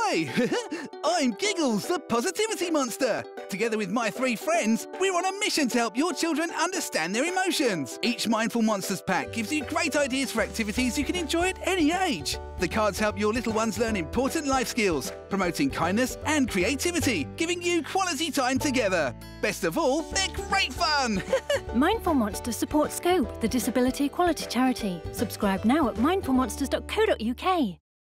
Hi! I'm Giggles, the positivity monster. Together with my 3 friends, we're on a mission to help your children understand their emotions. Each Mindful Monsters pack gives you great ideas for activities you can enjoy at any age. The cards help your little ones learn important life skills, promoting kindness and creativity, giving you quality time together. Best of all, they're great fun! Mindful Monsters support Scope, the disability equality charity. Subscribe now at mindfulmonsters.co.uk.